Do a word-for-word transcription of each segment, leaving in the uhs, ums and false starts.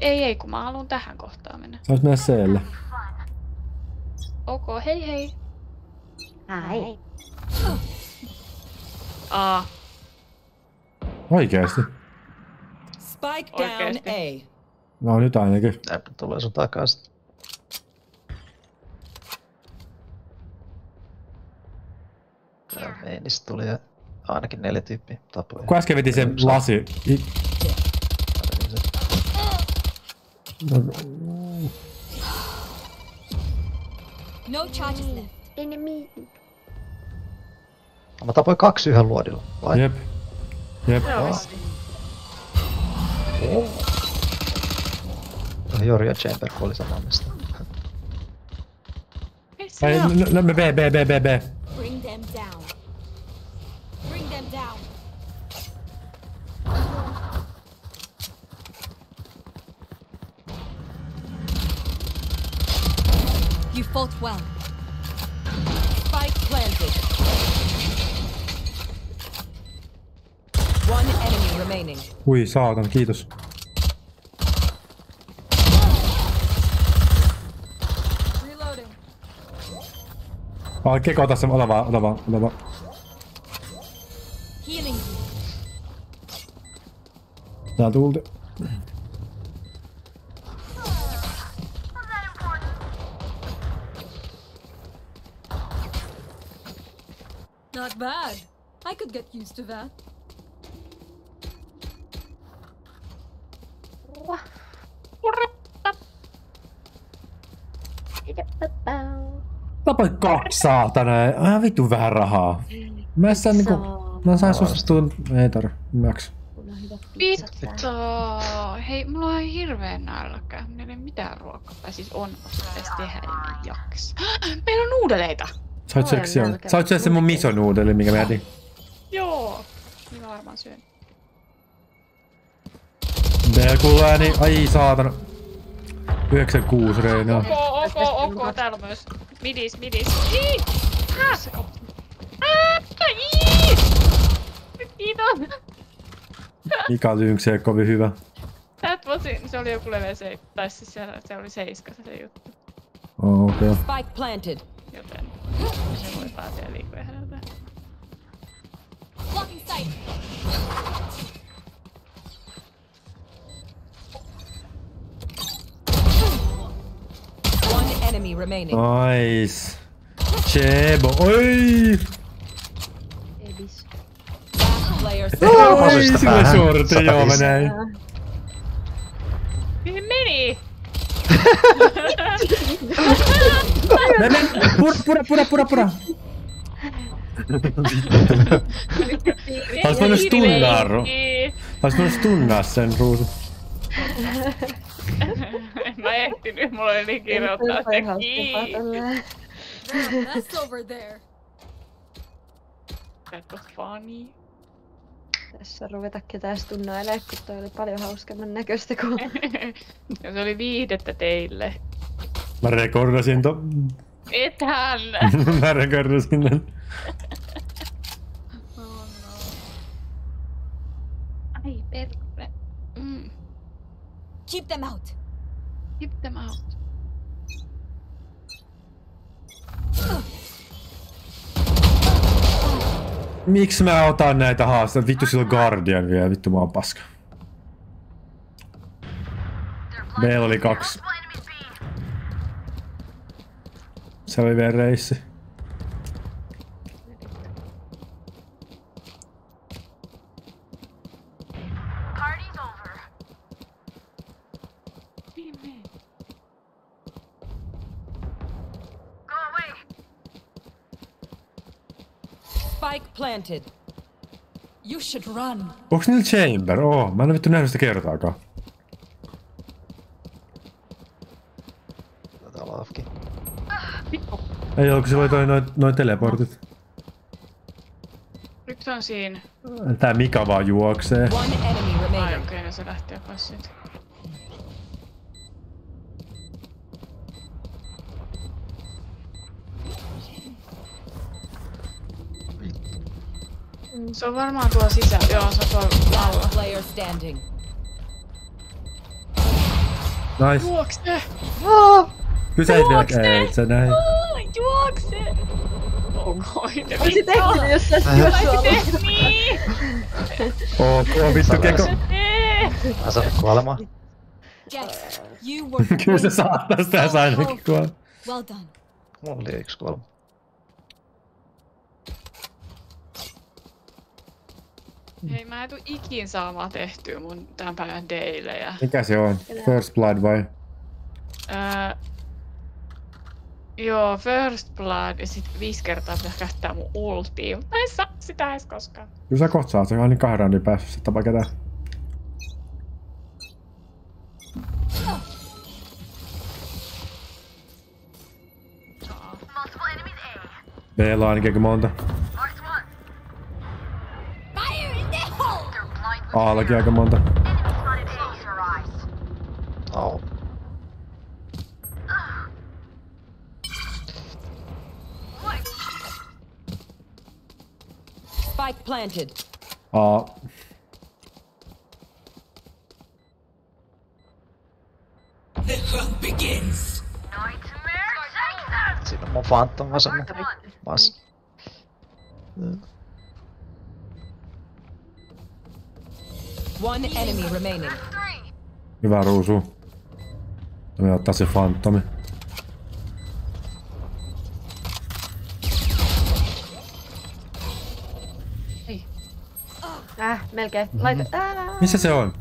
ei, ei, kun mä haluun tähän kohtaan mennä. Sais mennä C:lle. Ok, hei hei. Ai. Aa. Oikeesti? Spike down A. No nyt ainakin. Näpä tulee sun takaisin. Tää meinistä tuli ainakin neljä tyyppiä tapoja. Kun äsken veti sen lasi. I... No charges left. Enemy. Mä tapoin kaksi yhden luodilla. Vai? Jep. Jep. Oh. Jori ja Chamber oli samaa mistä. Ei, no, no, B, B, B, B, B. Bring them down. Bring them down. You fought well. Spike planted. One enemy remaining. Ui, saatan, kiitos. Reloading. Ah, Keko tässä, ota vaan, ota vaan, ota vaan. Healing. Tää tulti. Not bad. I could get used to that. Tapai kaksi saatana. Ah vittu vähän rahaa. Mä saan niinku... Mä sain susta tuun... Ei tarvi. Max. Vittu. Hei, mulla on hirveen nälkä. Meillä ei mitään ruokaa. Tai siis on, mutta pitäis tehdä, en mä jaksa. Meillä on nuudeleita! Sait seksi on. Sait syödä se mun miso-nuudeli, minkä mä jätin. Joo. Minä varmaan syön. B-kulääni. Ai saatana. yhdeksänkymmentäkuusi reinaa. Ok, ok, ok. Täällä on myös midis, midis. Ii! Hää! Ää! Ii! Kiitos! Mika Lynx kovin hyvä. That was it. Se oli joku level se, tai siis se, se oli seiska se juttu. Oh, okei. Okay. Spike planted. Joten se voi pääsiä liikoja häneltä. Blocking sight. One enemy remaining. Nice. Chebo. Oi! Edis. Last player Oi, sillä sorte, joo mä näin. Mihin meni? Mene, mene, pura, pura, pura, pura, pura. Olis voinut stunnaa, ro. Olis voinut stunnaa sen ruusu. En mä ehtinyt, mulla oli niin kiire ottaa se kiinni. That's over there. That was funny. Tässä ruveta ketään stunnailee, kun toi oli paljon hauskemman näköistä kuin... Ja se oli viihdettä teille. Mä rekordasin to... Ethän! Mä rekordasin tän. Oh no. Ai perkele. Mm. Keep them out. Keep them out. Miksi mä otan näitä haasteita? Vittu sillä on Guardian vielä, vittu mä oon paska. Meillä oli kaksi. Se oli vielä reissi. Spike planted. You should run. Onks niillä chamber? Oo, mä en oo vittu nähnyt sitä kertaakaan. Tää on afki. Ei oo, kun sillä oli toi noin noi teleportit. Nyt on siinä. Tää Mika vaan juoksee. One enemy Ai remaining. okei, okay, se lähti jo pois siitä. Se on varmaan tuolla sisällä. Joo, se on tuolla alla. Last player standing. Nice. Juokse! Kyselit vielä, Juokse! ei se näin. Aa, Juokse! Onkoin ne Olisi tehnyt, jos sä Ai juossua se tee niin! Ok, vittu keko. Tee! Mä saan kuolemaan. Jax, you were Kyllä se saattaa sitä saa ainakin kuolla. well done. Mulla oli yksi kuolema. Hei, mä en tuu ikin saamaan tehtyä mun tämän päivän deilejä. Mikä se on? First Blood vai? Öö, joo, First Blood ja sit viisi kertaa pitäis käyttää mun ultia, mutta en saa sitä edes koskaan. Kyllä sä kohta saat, se on niin kahden roundin päässä, se tapa ketään. B-llä on ainakin aika monta. A-llakin aika monta. Au. Spike planted. A. Siinä on mun Phantom vasemmalla. Vas. One enemy remaining. Hyvä ruusu. Me ottaa se Phantomi. Äh, melkein. Laita. Ää. Missä se on?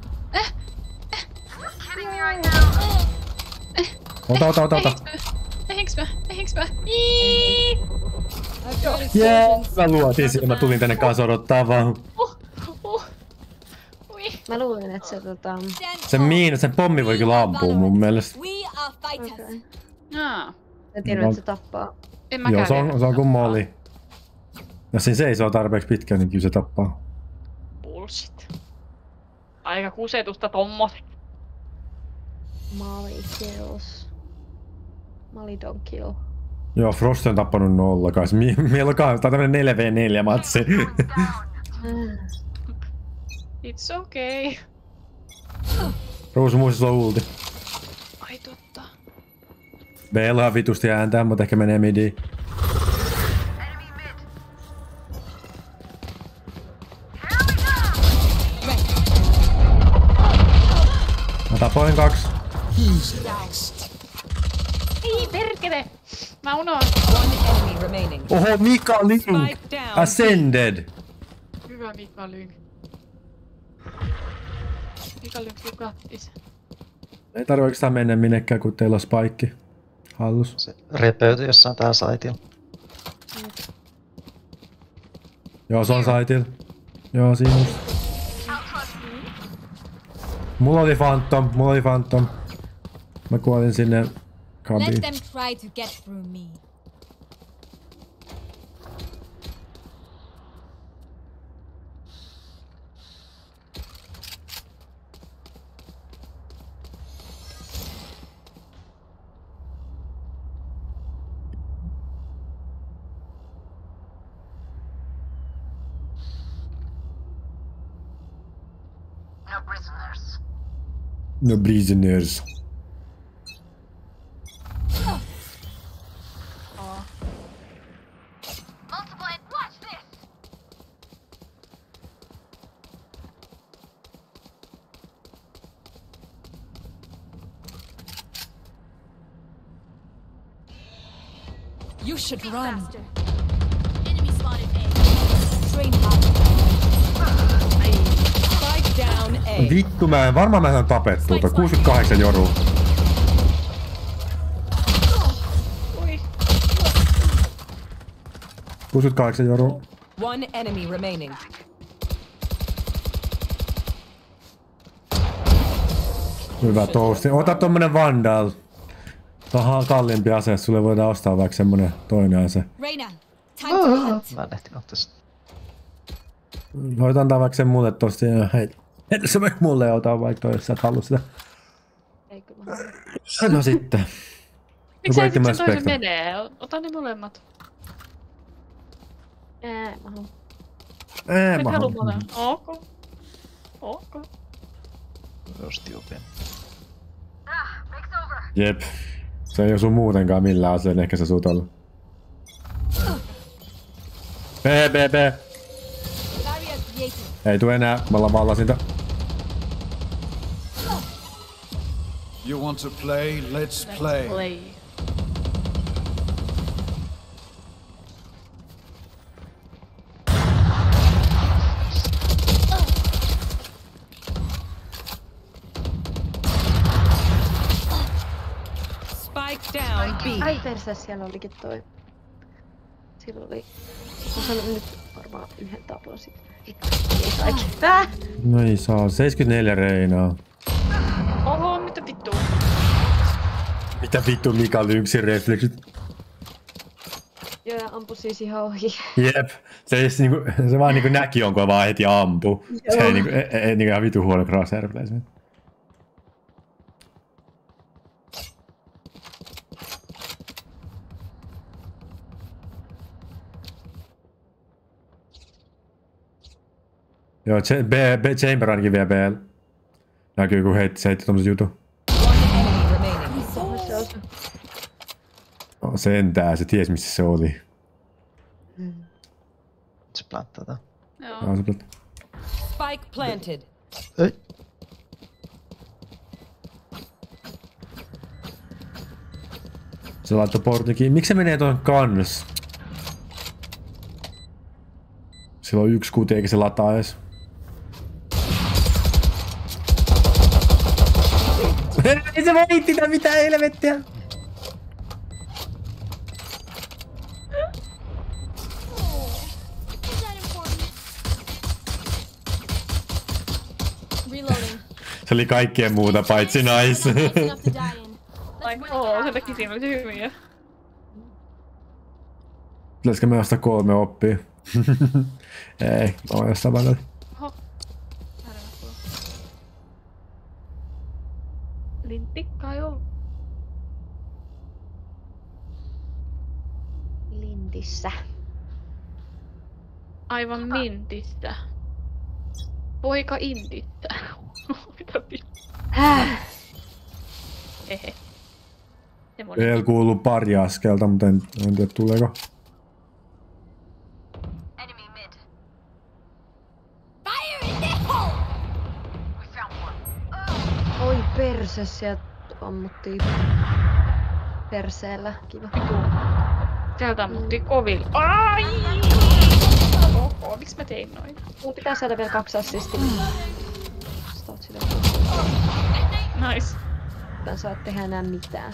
Ota, ota, ota, ota. Ehinkö mä? Ehinkö mä? Iiii! I've got Jee! explosions. Mä luotin siinä, mä tulin tänne kanssa odottaa vaan. Uh, uh. Ui. Mä luulin, että se tota... Stand Se miina, sen pommi voi kyllä ampua mun mielestä. We are fighters. Okei. Aa. En tiedä, että se tappaa. En mä Joo, se käy. on, se on kuin molli. Jos siinä seisoo tarpeeksi pitkään, niin kyllä se tappaa. Bullshit. Aika kusetusta tommoset. Molly kills. Molly don't kill. Joo, Frost on tappanut nolla kai. Mi- Meillä on kai, tää on tämmönen neljä vastaan neljä matsi. It's okay. Ruusu muistus on ulti. Ai totta. B-llä on vitusti ääntää, mutta ehkä menee midiin. Mä tapoin kaksi. Ei perkele! Mä unohdin. One enemy remaining. Oho, Mika Link! Spike down. Ascended! Hyvä Mika Lyng. Mika Lyng, you got this. Ei tarvi oikeastaan mennä minnekään, kun teillä on spike hallus. Se repeytyi jossain täällä saitilla. Joo, se on saitilla. Joo, siinä just. Mulla oli Phantom, mulla oli Phantom. Mä kuolin sinne Let kabiin. them try to get through me. No prisoners. You should run. Enemy spotted A. Train hard. Spike down A. Vittu, mä en varmaan mä saan tapettua. Tuota, kuusikymmentäkahdeksan joru. Ui. kuusikymmentäkahdeksan joru. One enemy remaining. Hyvä tousti. Ota tommonen Vandal. Tää on kalliimpi ase, sulle voidaan ostaa vaikka semmonen toinen ase. Reina, time to hunt. Mä en ehtinyt ottaa sitä. Voit antaa vaikka sen mulle tosta ja hei. Heitä se vaikka mulle ja ota vaikka toi, jos sä et halua sitä. Ei kyllä halua. No sitten. Miksi sä Joku et sen toisen Spectre. menee? Ota ne molemmat. Ää, mä haluan. Ää, Et mä halua haluan. molemmat. Ok. Ok. Just jupin. Jep. Se ei osu muutenkaan millään aseen, ehkä se asuu tolla. B, B, B. Ei tuu enää, mä ollaan vallasinta. You want to play? Let's play. Play. Spike down B. Ai perse, siellä olikin toi. Sillä oli... Mä sanon nyt varmaan yhden tapon sit. Ei saikin. Tää! No ei saa, seitsemänkymmentäneljä reinaa. Oho, mitä vittua? Mitä vittu Mika oli yksin refleksit? Joo, ja ampu siis ihan ohi. Jep. Se, ei, niinku, se vaan niinku näki jonkun vaan heti ampu. Se ei niinku, ei, ei niinku ihan vitu huono crosshair placement. Joo, B, B, Chamber ainakin vie B L. Näkyy kun heitti, se heitti tommosen jutun. One enemy remaining. Se osu. No, sentään, se ties missä se oli. Se planttaa tää. Joo. No, se plat- Spike planted. Ei. Se laittoi portikin. Miksi se menee tuon kans? Sillä on yksi kuti eikä se lataa edes. Ei se voitti tää mitään helvettiä! Is that important? Reloading. Se oli kaikkien muuta paitsi nice. That's enough to die in. Ai oo, sen takia siinä oli hyviä. Pitäisikö me ostaa kolme oppia? Ei, mä oon jossain välillä. Oho. Lintikka joo. Lintissä. Aivan mintissä. Poika intistä. Mitä vittu? Häh? Hehe. Vielä kuuluu pari askelta, mutta en, en tiedä tuleeko. Oi perse, sieltä ammuttiin perseellä. Kiva. Sieltä ammuttiin kovilla. Ai! Oho, miksi mä tein noin? Mulla pitää saada vielä kaksi assistia. Sä oot sillä. Nice. Tän saa tehdä enää mitään.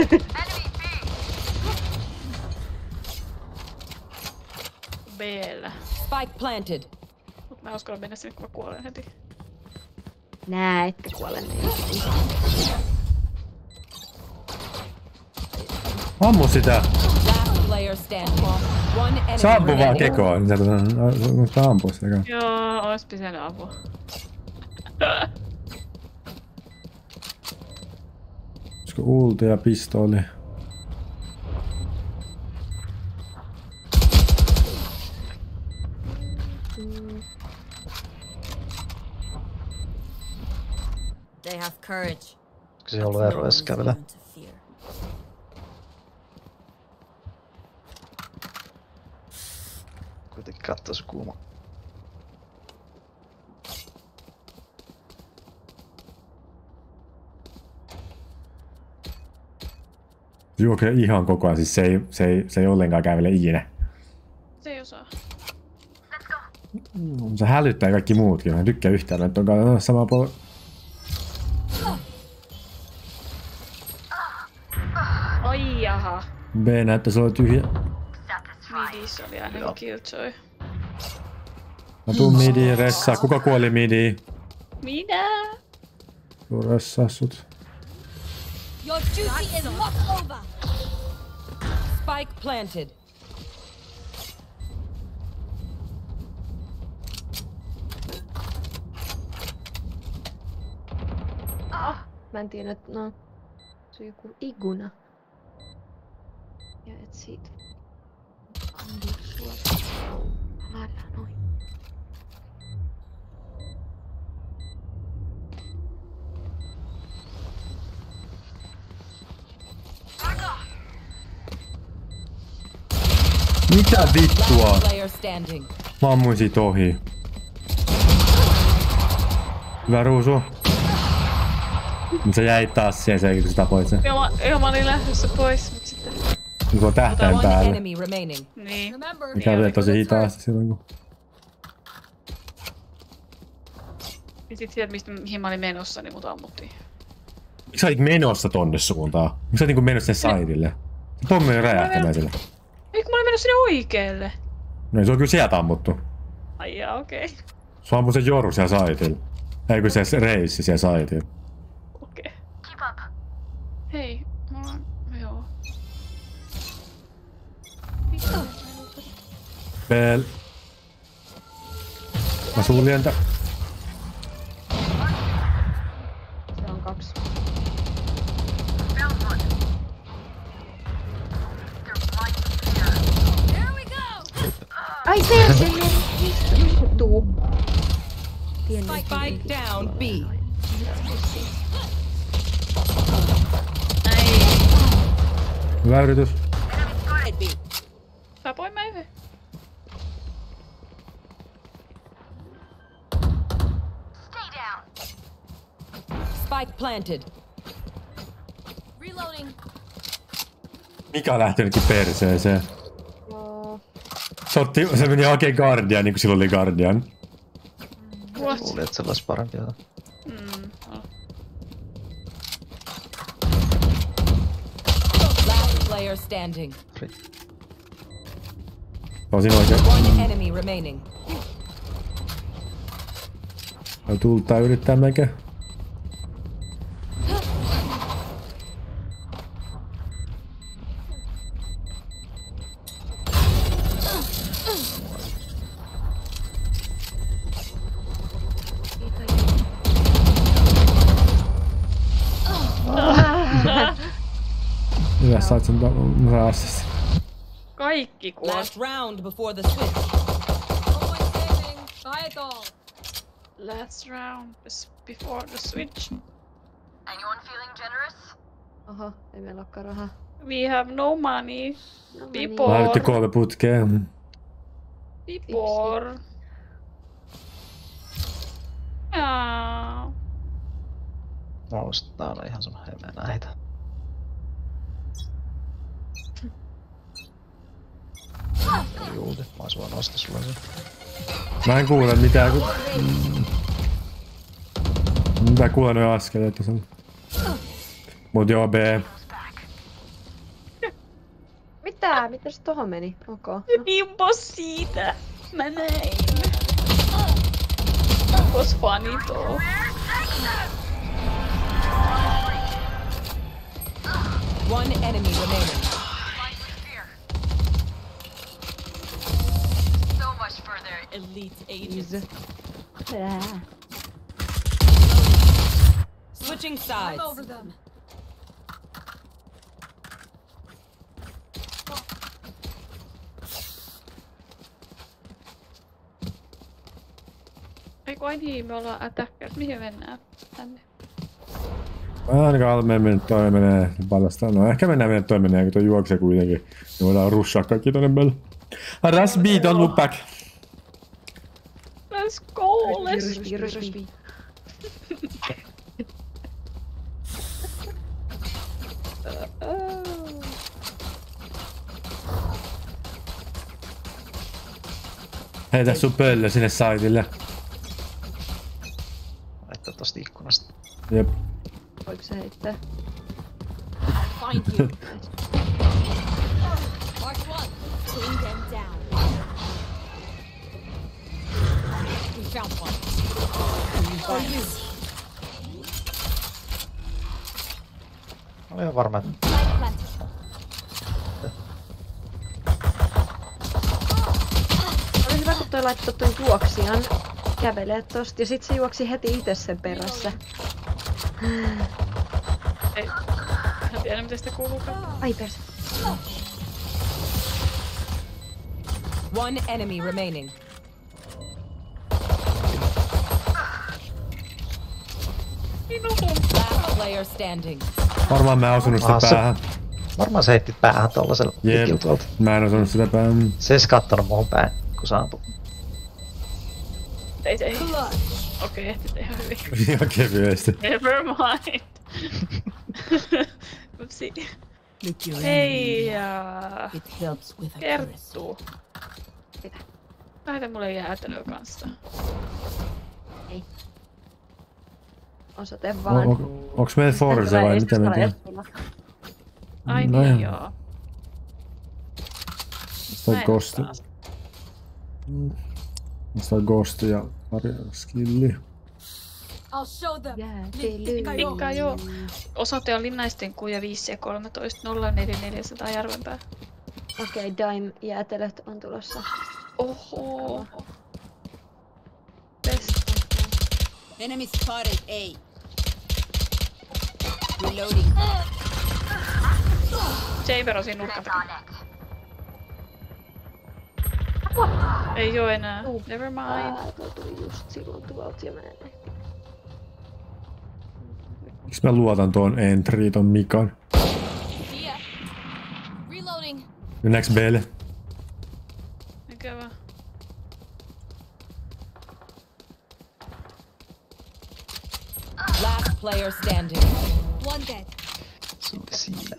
B-llä. Spike planted. Mut mä en uskalla mennä sinne, kun mä kuolen heti. Nää, etkä kuole ne. Ammu sitä! Last player standing. One enemy Se ampuu vaan remaining. kekoon, niin sä saa ampua sitä kanssa. Joo, ois pitänyt apua. Olisiko ulti ja pistooli? They have courage. Onko se ollut ero edes kävellä? To fear. Kuitenkin kattoo se kuuma. Se juoksee ihan koko ajan, siis se ei, se ei, se ei ollenkaan kävele ikinä. Se ei osaa. Se hälyttää kaikki muutkin, mä en tykkää yhtään, että on sama puolella. Ai jaha. B näyttää, se oli tyhjä. Midissä oli ainakin Killjoy. Mä tuun midiin ressaa. Kuka kuoli midiin? Minä? Tuu ressaa sut. Your duty is not over. Spike planted. Mä en tiedä, että no... Se on joku iguna. Ja et siitä... Anna sua. Lailla noin. Mitä vittua? Last player standing. Mä ammuin siitä ohi. Hyvä ruusu. Mut sä jäit taas siihen sen, kun sä tapoit sen. Joo, mä, joo, mä olin lähdössä pois, mut sitten... Nyt on tähtäin One päällä. enemy remaining. Niin. Remember, Mikä vie tosi hitaasti silloin kun... Ja sit sieltä, mistä, mihin mä olin menossa, niin mut ammuttiin. Miksi sä olit menossa tonne suuntaan? Miksi sä olit niinku menossa sen saidille? Tommi oli räjähtämään sille. Eikö mä olin mennyt sinne oikealle? No ei se on kyllä sieltä ammuttu. Ai jaa, okei. Okay. Se ampui se Joru siellä saitilla. Eikö se reissi siellä saitilla. Okei. Okay. Hei, mulla on... Joo. Bell. Mä suljen tä... Se on kaksi. there we go. Ai perse, mistä tuu? Spike down B. Hyvä yritys. Tapoin mä yhden. Spike planted. Reloading. Mikä on lähtenytkin perseeseen? Joo. Se, otti, se meni hakemaan Guardian, niin kuin silloin oli Guardian. What? Luulin, että se olisi parempi jotain. Mm, oh. Last player standing. Tosin oikein. One enemy remaining. Vai tultaa yrittää mekä? Hyvä, saat sen raastasi. Kaikki kuoli. Last round before the switch. No point saving. Buy it all. Last round before the switch. Oho, ei meillä olekaan rahaa. We have no money. No, Be meni. poor. Lähdette kolme putkeen. Be poor. Jaa. Tää on ihan sun hemmeä näitä. Julti, mä ois vaan nostaa sulle sen. Mä en kuule mitään kun... Mitä kuulen noin askeleet tuossa. Mut joo, B. Mitä? Mitä se tohon meni? Okei. Okay. Nimpo siitä. Mä näin. Was funny though. One enemy remaining. Elite agents. Tää. Switching I'm sides. over them. Eiku ai niin, me ollaan attackers. Mihin mennään? Tänne. Mä ainakaan alle mennä toi menee paljastaa. No ehkä mennään mennä toi menee, kun toi juoksee kuitenkin. Me voidaan rushaa kaikki tonne päälle. Ras B, don't look back. Let's go, let's Ryspi, ryspi. Heitä sun pöllö sinne saitille. Laittaa tosta ikkunasta. Jep. Voiko se heittää? Find you. Mark one. Bring them down. We found one. Mä olin ihan varma, että Spike planted. Oli hyvä, kun toi laittoi ton juoksijan kävelee tosta ja sit se juoksi heti itse sen perässä. Ei. Mä tiedän miten sitä kuuluukaan. Ai perse. One enemy remaining. Minun. Last player standing. Varmaan mä osunut sitä Ah, se- päähän. Varmaan se heitti päähän tollasella Jep. pikillä tuolta. Mä en osannut sitä päin. Se ei edes kattonut muuhun päin, kun saapui. Ei se ei. Okei, ehti ihan hyvin. Ihan kevyesti. Never mind. Upsi. Hei ja... It helps with Kerttu. Lähetä mulle jäätelöä kanssa. Ei. Osoite vaan. O, o, onks meillä Forza vai mitä me tehdään? Ai No niin joo. joo. Sitä on Ghost. Sitä on Ghost ja pari skilli. I'll show them. Jäätely. Pikka joo. Osoite on Linnaisten kuja viisi ja kolmetoista nolla neljä neljäsataa Järvenpää. Okei, okay, Dime jäätelöt on tulossa. Oho. Best. Enemy spotted A. Reloading. Saber on siinä nurkan takana. Ei oo enää. Never mind. Ää, tuo tuli just silloin tuolta ja mä en. Miksi mä luotan tuon entry, ton Mikan? Yeah. Reloading. Mennäänkö Belle? Mikä vaan. Last player standing. One dead. Se oli siinä.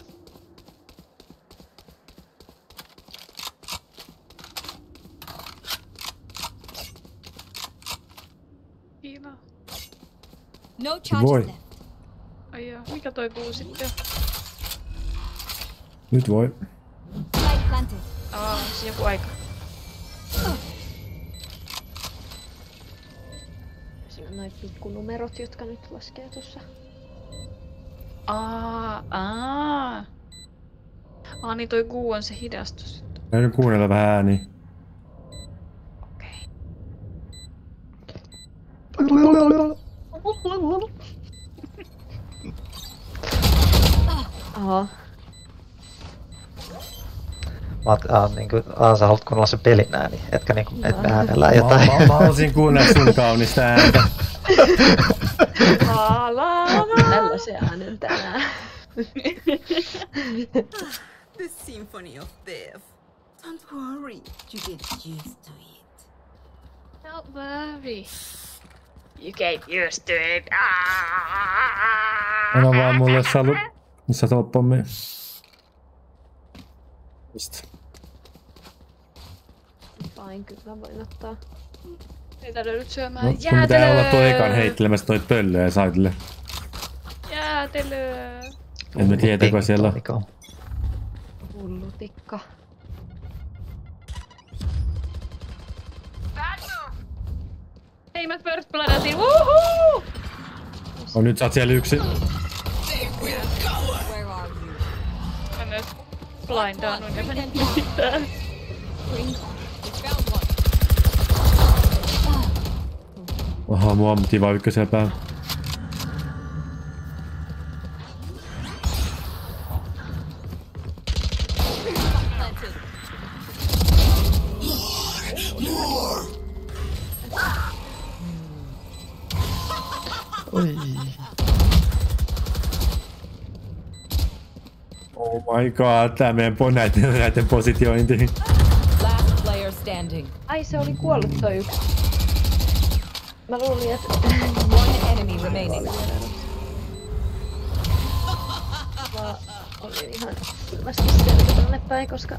Kiina. No charges Voi. left. Ai joo. Mikä toi puu sitten? Nyt voi. Light planted. Aa, se joku aika. Siinä on noin pikkunumerot, jotka nyt laskee tuossa. Aa, aa. Aa, niin toi kuu on se hidastus. Täytyy kuunnella vähän ääniä. Okei. Aha. Mä oot, äh, niinku, äh, sä haluat kuunnella sen pelin ääni, etkä niinku, et äänellä jotain. Mä, mä, mä haluaisin kuunnella sun kaunista ääntä. Tällaisen äänen tänään. The symphony of death. Don't worry, you get used to it. Don't worry. You get used to it. Anna vaan mulle, jos sä haluat, jos sä haluat pommia. Mistä? Fine, kyllä voin ottaa. Ei tarvitse nyt syömään. No, sun pitää olla tuo ekan heittelemässä toi pöllöä saitille. Jäätelöä. En mä tiedä, kuka siellä on. Mika. Hullutikka. Hei, mä first bloodasin. Wuhuu! On nyt sä oot siellä yksin. Where are you? Mä myös blindaanuin ja menin mitään. We found one. Oha, mua ammuttiin vaan ykkösellä päällä. Planted. Oi. Oh my god, tää meidän po näiden, näiden positiointiin. Last player standing. Ai, se oli kuollut toi yksi. Mä luulin, että... One enemy remaining. Mä olin ihan selvästi selkä tonne päin, koska...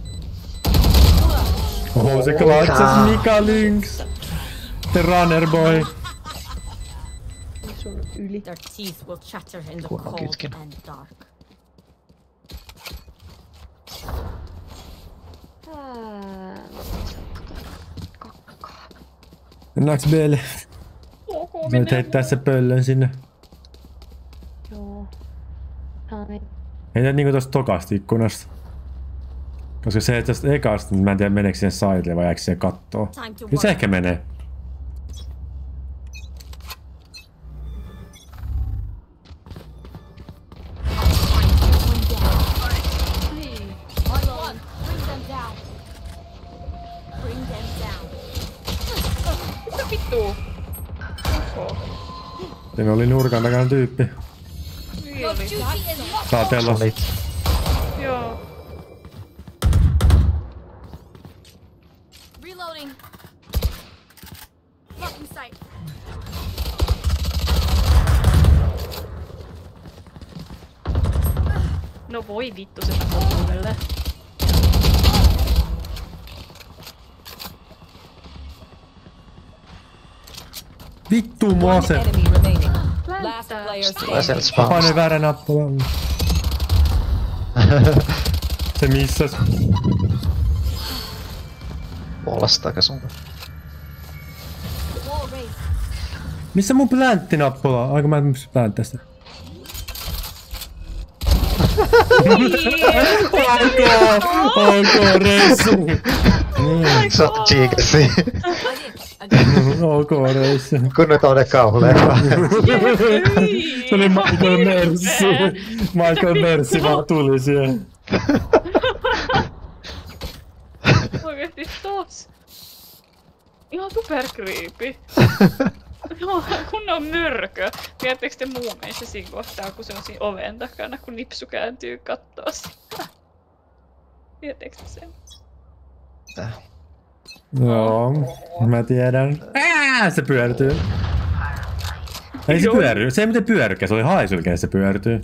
Oho, se klatsas Mika Lynx. The runner boy. sun yli. Their teeth will chatter in the Kunnon cold kytkin. and dark. Mennäänkö Belle? Voit heittää se pöllön sinne. Joo. Ai. Heitä niinku tosta tokasta ikkunasta. Koska se tosta ekasta, mä en tiedä meneekö siihen sidelle vai jääkö siihen kattoo. Kyllä se ehkä menee. Vittu. Siinä oli nurkan takana tyyppi. Niin oli. Saatellos. Joo. Reloading. Blocking sight. No voi vittu se uudelleen. Vittu mua One se. enemy remaining. Last player Tulee sieltä standing. Painoin spawnista. väärä nappula. Se missas. Puolesta takas Wall raised. Missä mun plänttinappula? Aika mä en pysty plänttää sitä. Ok, ok, reissu. Sä oot cheekasi. Ok, reissu. Kun nyt on ne kauhuleffa. Se oli Michael Mercy. Michael Mercy vaan tuli siihen. Oikeesti tos. Ihan super creepy. Joo, kunnon mörkö. Tiedättekö te muumeissa siinä kohtaa, kun se on siinä oven takana, kun Nipsu kääntyy kattoo sitä? Tiedättekö te sen? Tää. Joo, mä tiedän. Ää, se pyörtyy. Ei se pyöry. Se ei miten pyörykää, se oli haisul, kenen se pyörtyy.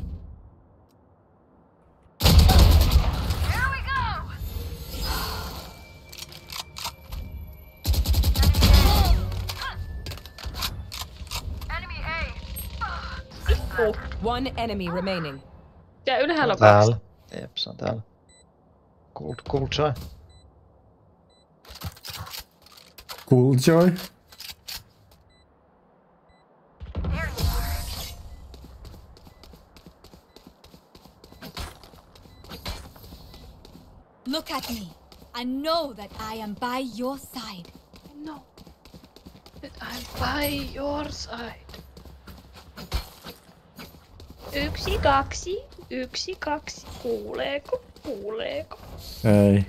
One enemy remaining. Ja ylhäällä on kaksi. Täällä. Jep, se on täällä. Cool, cool joy. Cool Joy. Look at me. I know that I am by your side. No. I'm by your side. Yksi, kaksi, yksi, kaksi. Kuuleeko? Kuuleeko? Ei.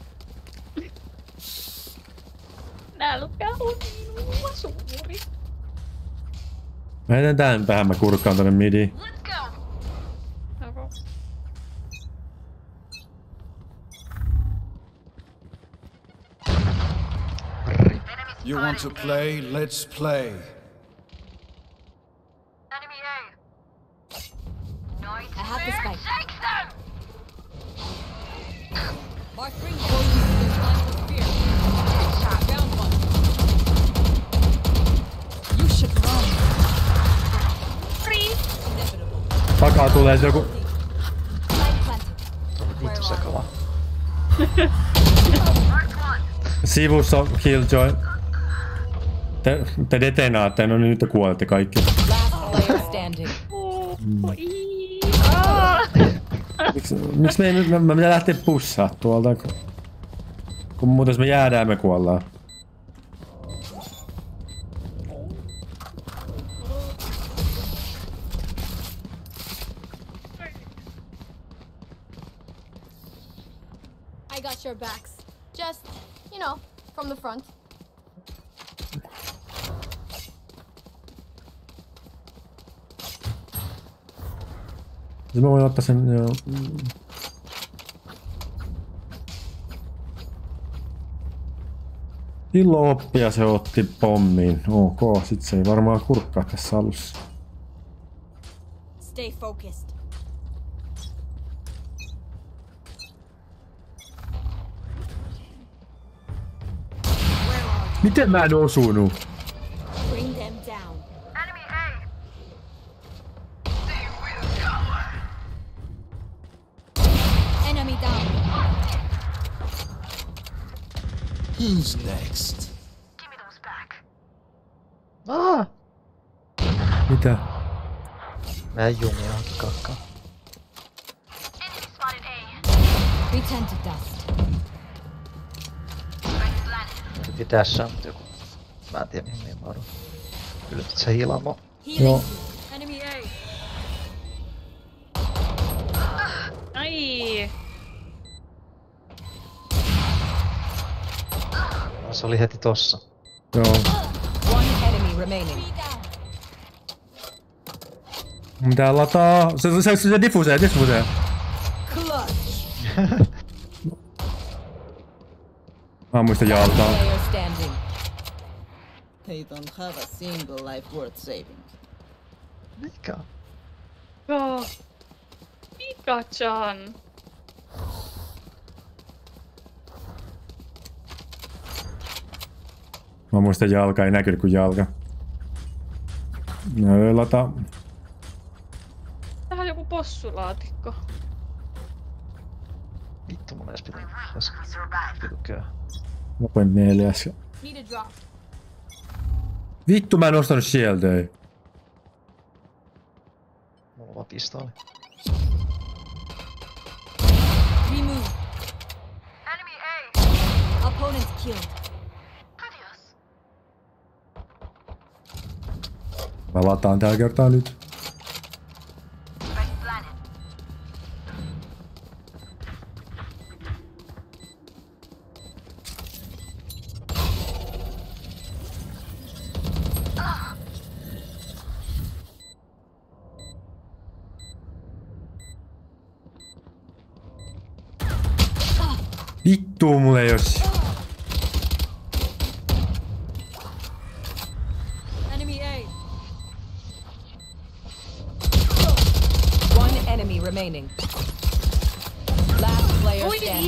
Nälkä on minua suuri. Mä heitän tän tähän, mä kurkkaan tonne midiin. Okay. You want to play? Let's play. I have the spike. Mark three. Found one. You should run. Free. Takaa tulee se joku. Spike planted. Vittu sekava. Sivussa on Killjoy. Te, te detenaatte, no niin nyt te kuolette kaikki. Last player standing. Oh, oi. Ah. Miks, miks me ei nyt, mä pitää lähteä pussaa tuolta, kun, kun muuten jos me jäädään me kuollaan. I got your backs. Just, you know, from the front. Siis mä voin ottaa sen, joo. Silloin oppia se otti pommiin. Ok, sit se ei varmaan kurkkaa tässä alussa. Stay focused. Miten mä en osunut? Bring them down. Enemy down. Who's next? Ah! Mitä? Meidän jumi on kakkaa. Return to dust. Yritin tässä, mutta joku... Mä en tiedä mihin mä oon. Yllätit se hiilamo. Joo. Enemy A. Ai. Se oli heti tossa. Joo. One enemy remaining. Mun pitää lataa. Se, se, se, se diffusee, diffusee. Clutch. Ammuista jalkaa. Player standing. They don't have a single life worth saving. Mikä? Joo. Mika-chan. Mä muistan jalka, ei näkynyt kuin jalka. No lata. Tähän on joku possulaatikko. Vittu mun edes piti tässä. Pitää. Lopen neljäs. Need a drop. Vittu mä en ostanut sieltä. Mulla on vaan pistooli. Remove. Enemy A. Opponent killed. Mä lataan tällä kertaa nyt. Vittu, mulla ei oo. Enemy A. One enemy remaining. Last player standing.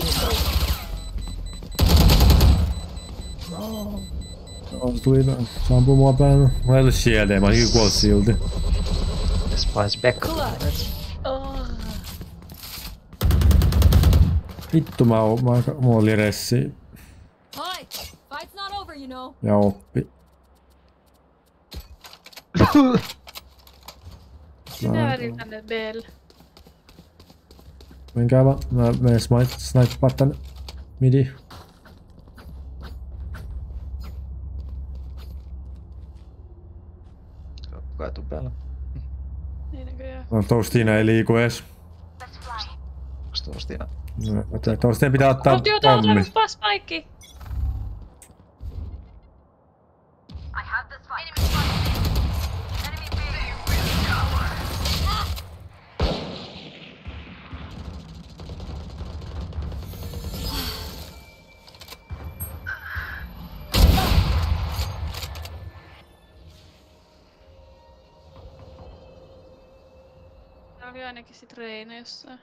On tuli sampuu mua päällä. Mä ei ole sieltä, mä olin kuollut silti. Spice back. Vittu mä oon, mä, mulla oli ressi. Hi. Fight's not over, you know. Ja oppi. Minä välin tänne Bell. Menkää vaan, mä menen snipepaa tänne midi. Kuka ei tuu päällä? Ei näköjään. No Toastina ei liiku ees. Onks Toastina? No, Toastina pitää ottaa Oltiin jo täällä pommi. pass paikki. Tää oli ainakin sit Reina jossain.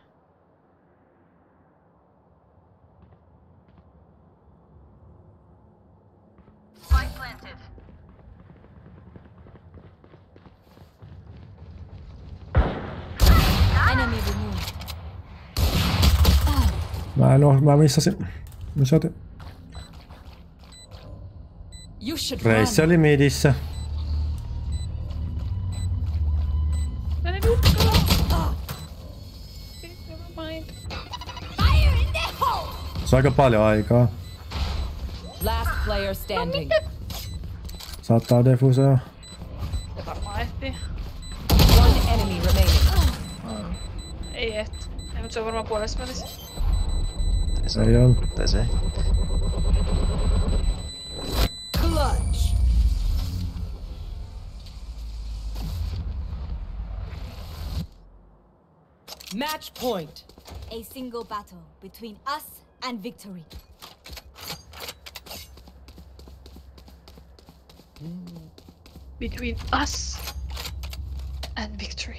Enemy removed. Mä en oo, mä missasin. Missasin. You should Reissi run. oli midissä. Mä en usko. Never mind. Fire in the hole. Se on aika paljon aikaa. Last player standing. Saattaa defuseja. Se varmaan ehtii. One enemy remaining. Ei ehti. Ei, mut se on varmaan puolessa välissä. Ei se Ei oo. oo. Tai se ei. Clutch. Match point. A single battle between us and victory. Between us and victory.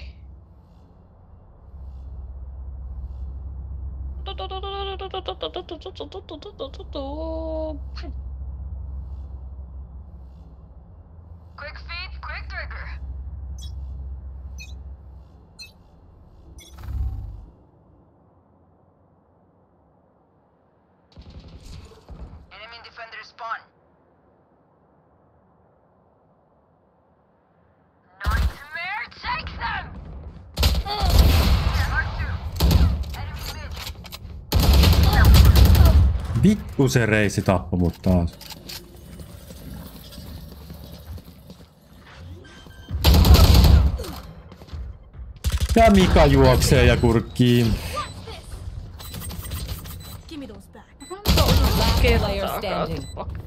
Quick feet, quick trigger. Enemy defender spawn. Nightmare, take them! Mark two. Enemy mid. Vittu se reissi tappoi mut taas. Ja Mika juoksee ja kurkkii. Give me those back. Last player Kertaa standing. kautta.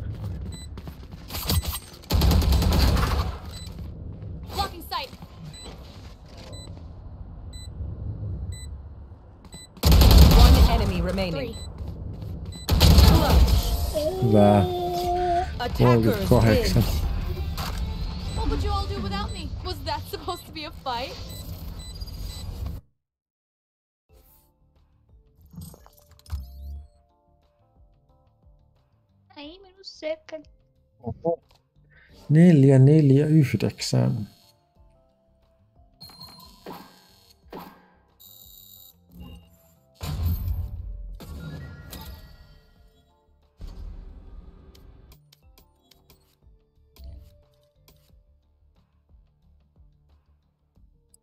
Blocking sight. One enemy remaining. Hyvä. Attackers win. kolmekymmentäkahdeksan. What would you all do without me? Was that supposed to be a fight? Ei minun sekä. Neljä, neljä, yhdeksän.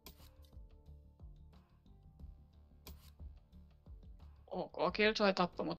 Ok, Killjoy tappoi mut